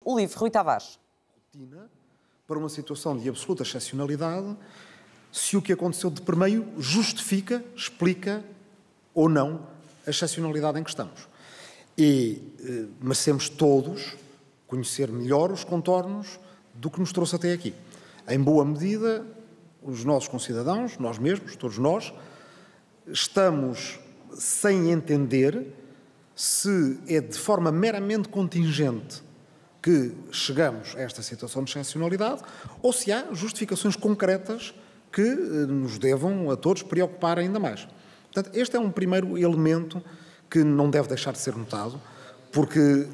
o livro. Rui Tavares. Para uma situação de absoluta excepcionalidade, se o que aconteceu de primeiro justifica, explica ou não a excepcionalidade em que estamos. E merecemos todos conhecer melhor os contornos do que nos trouxe até aqui. Em boa medida, os nossos concidadãos, nós mesmos, todos nós, estamos sem entender se é de forma meramente contingente que chegamos a esta situação de excepcionalidade ou se há justificações concretas que nos devam a todos preocupar ainda mais. Portanto, este é um primeiro elemento que não deve deixar de ser notado, porque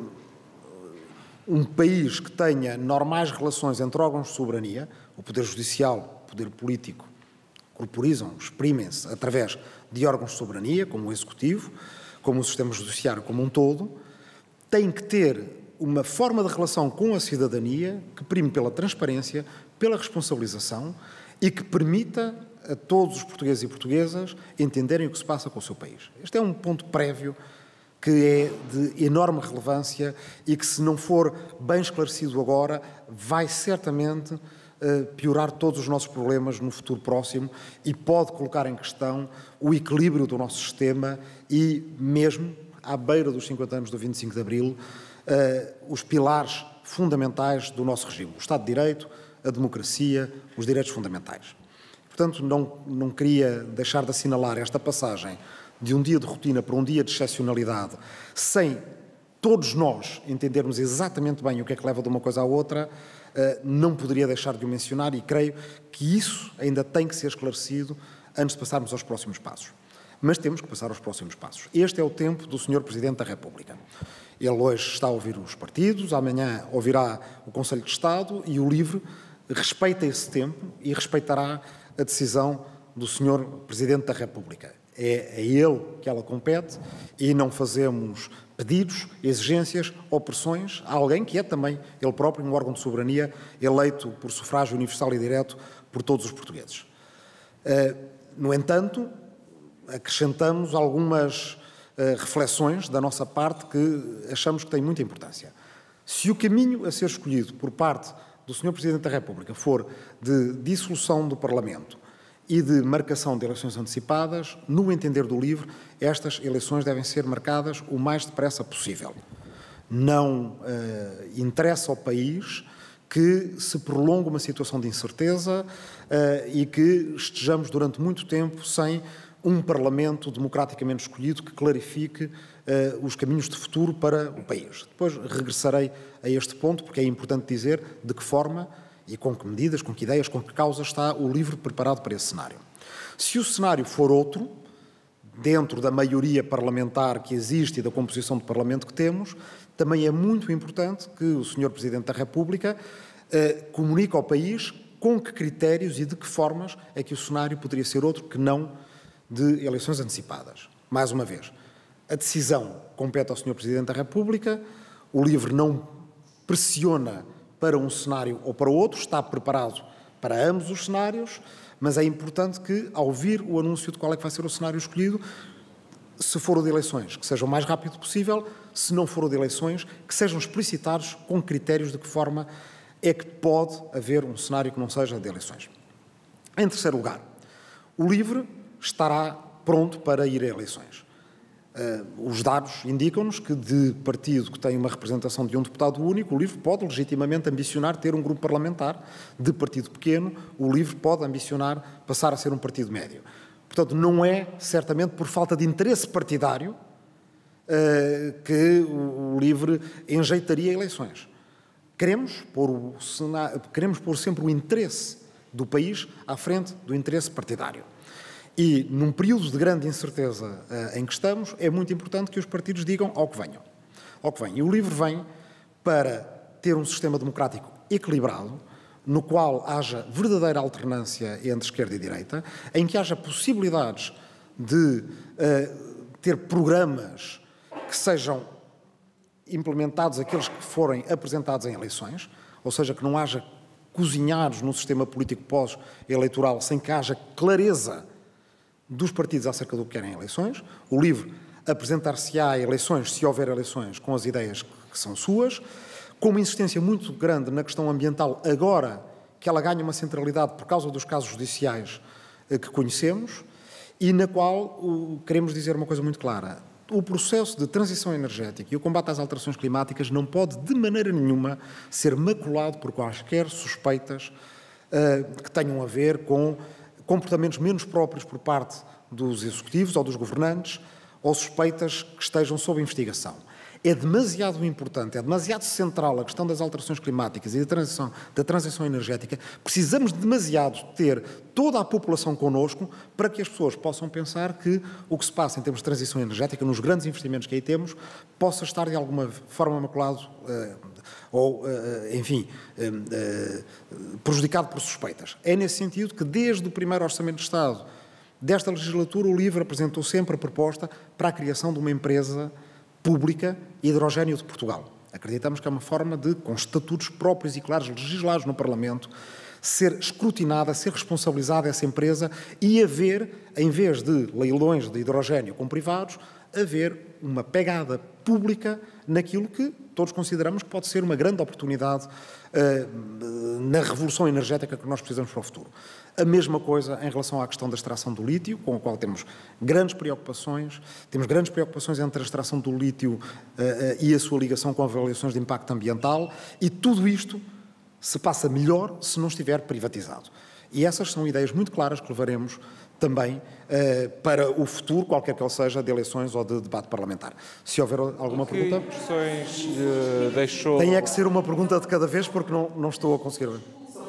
um país que tenha normais relações entre órgãos de soberania, o Poder Judicial, o Poder Político, corporizam, exprimem-se através de órgãos de soberania, como o Executivo, como o Sistema Judiciário como um todo, tem que ter uma forma de relação com a cidadania que prime pela transparência, pela responsabilização e que permita a todos os portugueses e portuguesas entenderem o que se passa com o seu país. Este é um ponto prévio que é de enorme relevância e que, se não for bem esclarecido agora, vai certamente piorar todos os nossos problemas no futuro próximo e pode colocar em questão o equilíbrio do nosso sistema e, mesmo à beira dos 50 anos do 25 de Abril, os pilares fundamentais do nosso regime, o Estado de Direito, a democracia, os direitos fundamentais. Portanto, não queria deixar de assinalar esta passagem de um dia de rotina para um dia de excepcionalidade, sem todos nós entendermos exatamente bem o que é que leva de uma coisa à outra. Não poderia deixar de o mencionar e creio que isso ainda tem que ser esclarecido antes de passarmos aos próximos passos. Mas temos que passar aos próximos passos. Este é o tempo do Sr. Presidente da República. Ele hoje está a ouvir os partidos, amanhã ouvirá o Conselho de Estado e o LIVRE respeita esse tempo e respeitará a decisão do Sr. Presidente da República. É a ele que ela compete e não fazemos pedidos, exigências, opressões a alguém que é também ele próprio um órgão de soberania eleito por sufrágio universal e direto por todos os portugueses. No entanto, acrescentamos algumas reflexões da nossa parte que achamos que têm muita importância. Se o caminho a ser escolhido por parte do Sr. Presidente da República for de dissolução do Parlamento e de marcação de eleições antecipadas, no entender do LIVRE, estas eleições devem ser marcadas o mais depressa possível. Não interessa ao país que se prolongue uma situação de incerteza e que estejamos durante muito tempo sem um Parlamento democraticamente escolhido que clarifique os caminhos de futuro para o país. Depois regressarei a este ponto, porque é importante dizer de que forma e com que medidas, com que ideias, com que causas está o LIVRE preparado para esse cenário. Se o cenário for outro, dentro da maioria parlamentar que existe e da composição do Parlamento que temos, também é muito importante que o Sr. Presidente da República comunique ao país com que critérios e de que formas é que o cenário poderia ser outro que não de eleições antecipadas. Mais uma vez, a decisão compete ao Sr. Presidente da República, o LIVRE não pressiona para um cenário ou para outro, está preparado para ambos os cenários, mas é importante que, ao vir o anúncio de qual é que vai ser o cenário escolhido, se for o de eleições, que seja o mais rápido possível, se não for o de eleições, que sejam explicitados com critérios de que forma é que pode haver um cenário que não seja de eleições. Em terceiro lugar, o LIVRE estará pronto para ir a eleições. Os dados indicam-nos que, de partido que tem uma representação de um deputado único, o LIVRE pode legitimamente ambicionar ter um grupo parlamentar. De partido pequeno, o LIVRE pode ambicionar passar a ser um partido médio. Portanto, não é certamente por falta de interesse partidário que o LIVRE enjeitaria eleições. Queremos pôr sempre o interesse do país à frente do interesse partidário. E, num período de grande incerteza em que estamos, é muito importante que os partidos digam ao que venham. E o LIVRE vem para ter um sistema democrático equilibrado, no qual haja verdadeira alternância entre esquerda e direita, em que haja possibilidades de ter programas que sejam implementados aqueles que forem apresentados em eleições, ou seja, que não haja cozinhados no sistema político pós-eleitoral sem que haja clareza dos partidos acerca do que querem eleições. O LIVRE apresentar-se-á a eleições, se houver eleições, com as ideias que são suas, com uma insistência muito grande na questão ambiental, agora que ela ganha uma centralidade por causa dos casos judiciais que conhecemos, e na qual queremos dizer uma coisa muito clara. O processo de transição energética e o combate às alterações climáticas não pode, de maneira nenhuma, ser maculado por quaisquer suspeitas que tenham a ver com comportamentos menos próprios por parte dos executivos ou dos governantes, ou suspeitas que estejam sob investigação. É demasiado importante, é demasiado central a questão das alterações climáticas e da transição energética. Precisamos demasiado ter toda a população connosco para que as pessoas possam pensar que o que se passa em termos de transição energética, nos grandes investimentos que aí temos, possa estar de alguma forma maculado prejudicado por suspeitas. É nesse sentido que, desde o primeiro Orçamento de Estado desta legislatura, o LIVRE apresentou sempre a proposta para a criação de uma empresa pública hidrogénio de Portugal. Acreditamos que é uma forma de, com estatutos próprios e claros legislados no Parlamento, ser escrutinada, ser responsabilizada essa empresa e haver, em vez de leilões de hidrogénio com privados, haver uma pegada pública naquilo que todos consideramos que pode ser uma grande oportunidade na revolução energética que nós precisamos para o futuro. A mesma coisa em relação à questão da extração do lítio, com a qual temos grandes preocupações. Temos grandes preocupações entre a extração do lítio e a sua ligação com avaliações de impacto ambiental, e tudo isto se passa melhor se não estiver privatizado. E essas são ideias muito claras que levaremos também para o futuro, qualquer que ele seja, de eleições ou de debate parlamentar. Se houver alguma pergunta... Que impressões deixou... Tem é que ser uma pergunta de cada vez, porque não estou a conseguir ver.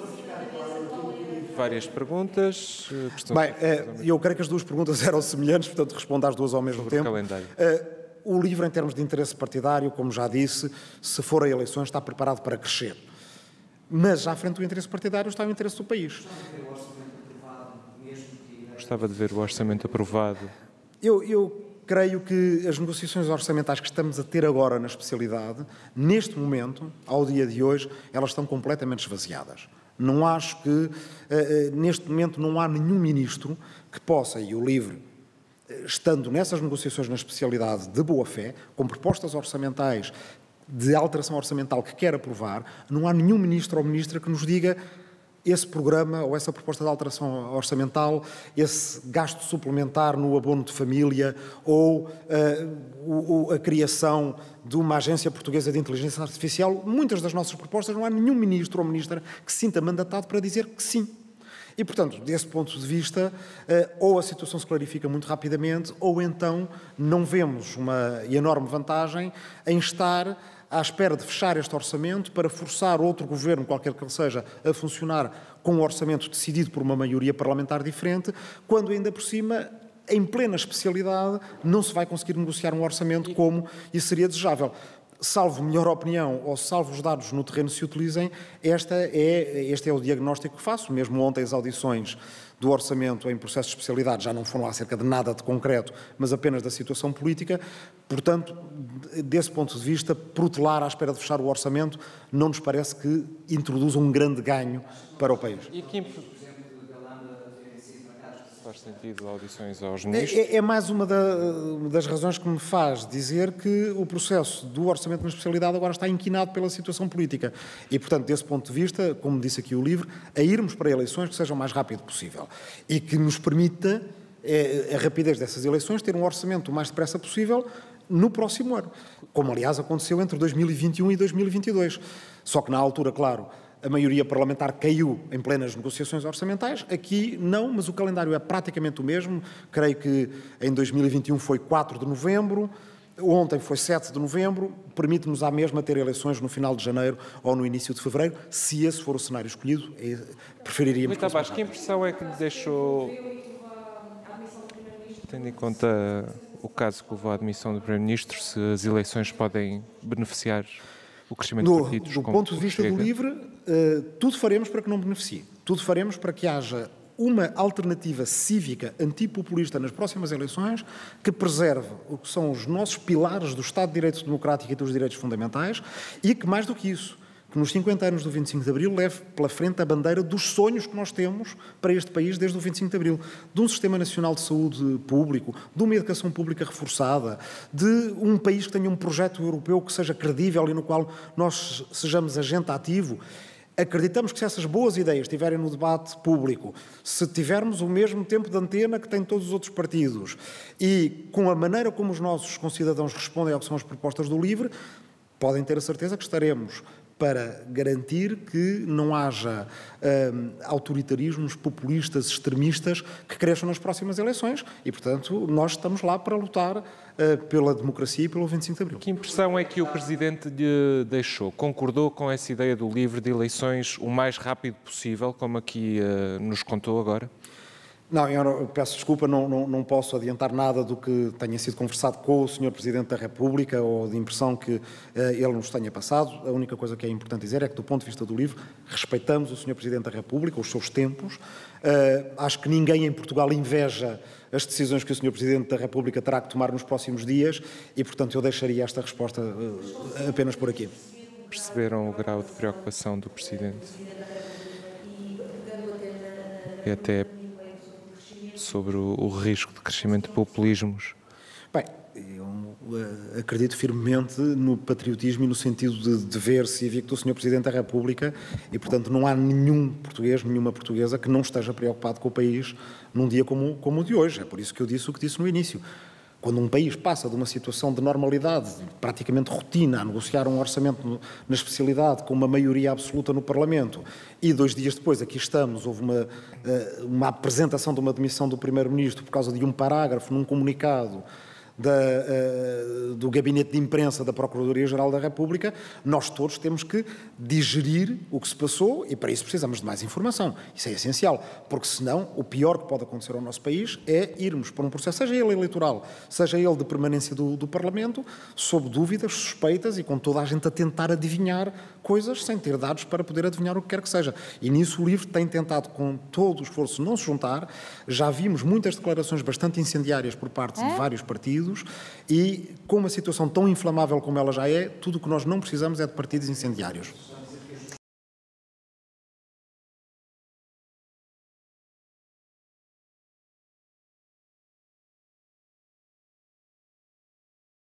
Várias perguntas. Bem, eu creio que as duas perguntas eram semelhantes, portanto respondo às duas ao mesmo tempo. Calendário. O LIVRE, em termos de interesse partidário, como já disse, se for a eleições, está preparado para crescer. Mas, à frente do interesse partidário, está o interesse do país. Gostava de ver o orçamento aprovado. Eu creio que as negociações orçamentais que estamos a ter agora na especialidade, neste momento, ao dia de hoje, elas estão completamente esvaziadas. Não acho que, neste momento, não há nenhum ministro que possa, e o LIVRE, estando nessas negociações na especialidade de boa-fé, com propostas orçamentais de alteração orçamental que quer aprovar, não há nenhum ministro ou ministra que nos diga esse programa ou essa proposta de alteração orçamental, esse gasto suplementar no abono de família ou a criação de uma agência portuguesa de inteligência artificial. Muitas das nossas propostas não há nenhum ministro ou ministra que se sinta mandatado para dizer que sim. E, portanto, desse ponto de vista, ou a situação se clarifica muito rapidamente, ou então não vemos uma enorme vantagem em estar à espera de fechar este orçamento para forçar outro governo, qualquer que ele seja, a funcionar com um orçamento decidido por uma maioria parlamentar diferente, quando ainda por cima, em plena especialidade, não se vai conseguir negociar um orçamento como isso seria desejável. Salvo melhor opinião ou salvo os dados no terreno se utilizem, este é o diagnóstico que faço. Mesmo ontem as audições do orçamento em processo de especialidade já não foram acerca de nada de concreto, mas apenas da situação política. Portanto, desse ponto de vista, protelar à espera de fechar o orçamento não nos parece que introduza um grande ganho para o país. E que faz sentido audições aos ministros? É mais uma das razões que me faz dizer que o processo do orçamento na especialidade agora está inquinado pela situação política. E, portanto, desse ponto de vista, como disse aqui o LIVRE, a irmos para eleições que seja o mais rápido possível e que nos permita, a rapidez dessas eleições, ter um orçamento o mais depressa possível no próximo ano, como aliás aconteceu entre 2021 e 2022. Só que na altura, claro, a maioria parlamentar caiu em plenas negociações orçamentais. Aqui não, mas o calendário é praticamente o mesmo. Creio que em 2021 foi 4 de novembro, ontem foi 7 de novembro, permite-nos à mesma ter eleições no final de janeiro ou no início de fevereiro. Se esse for o cenário escolhido, preferiríamos... Muito abaixo, que impressão é que lhe deixou, tendo em conta o caso que levou à admissão do Primeiro-Ministro, se as eleições podem beneficiar o crescimento de partidos? Do ponto de vista do LIVRE, tudo faremos para que não beneficie. Tudo faremos para que haja uma alternativa cívica antipopulista nas próximas eleições que preserve o que são os nossos pilares do Estado de Direito Democrático e dos direitos fundamentais e que, mais do que isso, que que nos 50 anos do 25 de Abril leve pela frente a bandeira dos sonhos que nós temos para este país desde o 25 de Abril. De um Sistema Nacional de Saúde público, de uma educação pública reforçada, de um país que tenha um projeto europeu que seja credível e no qual nós sejamos agente ativo. Acreditamos que se essas boas ideias estiverem no debate público, se tivermos o mesmo tempo de antena que têm todos os outros partidos e com a maneira como os nossos concidadãos respondem ao que são as propostas do LIVRE, podem ter a certeza que estaremos para garantir que não haja autoritarismos populistas, extremistas, que cresçam nas próximas eleições e, portanto, nós estamos lá para lutar pela democracia e pelo 25 de Abril. Que impressão é que o Presidente lhe deixou? Concordou com essa ideia do LIVRE de eleições o mais rápido possível, como aqui nos contou agora? Não, eu peço desculpa, não posso adiantar nada do que tenha sido conversado com o Sr. Presidente da República ou de impressão que ele nos tenha passado. A única coisa que é importante dizer é que, do ponto de vista do LIVRE, respeitamos o Sr. Presidente da República, os seus tempos. Acho que ninguém em Portugal inveja as decisões que o Sr. Presidente da República terá que tomar nos próximos dias e, portanto, eu deixaria esta resposta apenas por aqui. Perceberam o grau de preocupação do Presidente? E até sobre o risco de crescimento de populismos? Bem, eu acredito firmemente no patriotismo e no sentido de dever cívico do Sr. Presidente da República e, portanto, não há nenhum português, nenhuma portuguesa que não esteja preocupado com o país num dia como o de hoje. É por isso que eu disse o que disse no início. Quando um país passa de uma situação de normalidade, praticamente rotina, a negociar um orçamento na especialidade com uma maioria absoluta no Parlamento e 2 dias depois aqui estamos, houve uma apresentação de uma demissão do Primeiro-Ministro por causa de um parágrafo num comunicado do Gabinete de Imprensa da Procuradoria-Geral da República, nós todos temos que digerir o que se passou e para isso precisamos de mais informação. Isso é essencial, porque senão o pior que pode acontecer ao nosso país é irmos para um processo, seja ele eleitoral, seja ele de permanência do Parlamento, sob dúvidas, suspeitas e com toda a gente a tentar adivinhar coisas sem ter dados para poder adivinhar o que quer que seja. E nisso o LIVRE tem tentado com todo o esforço não se juntar. Já vimos muitas declarações bastante incendiárias por parte de vários partidos e com uma situação tão inflamável como ela já é, tudo o que nós não precisamos é de partidos incendiários.